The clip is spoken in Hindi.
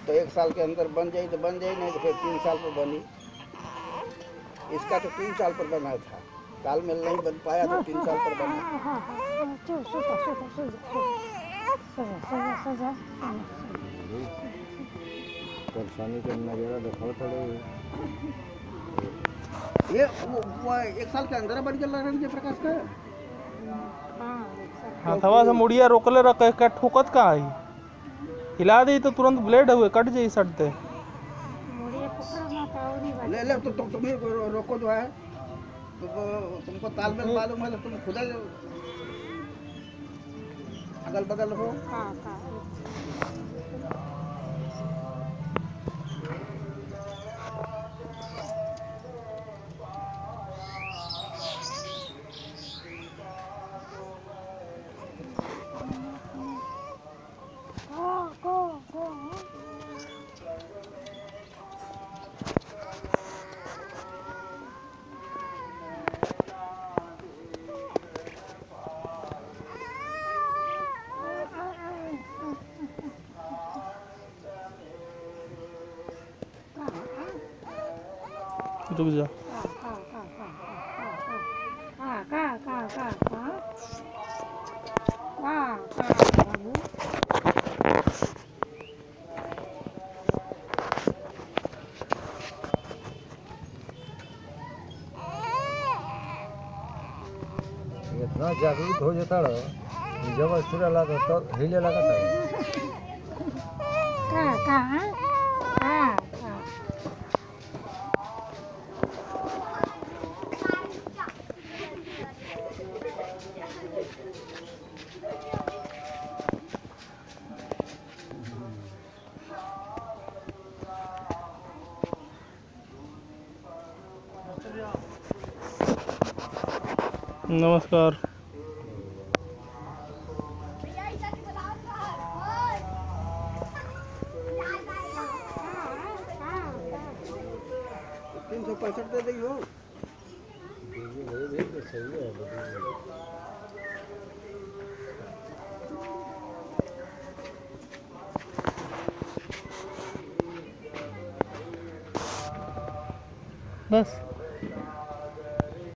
तो 1 साल के अंदर बन जाए तो बन जाए, नहीं तो फिर 3 साल पर बनी। इसका तो 3 साल पर बना था, तालमेल नहीं बन पाया तो 3 साल पर बना। परेशानी के नज़ारा देखा पड़े। ये वो 1 साल के अंदर बन गया रणजीत प्रकाश का। हाँ थवा से मुड़िया रोकले रखे का ठोकत का आई हिला दी तो तुरंत ब्लेड हुए कट जाई सटते। ले ले तो तुम ही रोको जो है, तुमको तालमेल मालूम है तो तुम खुदा अगल बगल हो। रुक जा। इतना जागरूक हो जाता जब सूर्य लगा तो हिले लगा नमस्कार। दे दी हो। बस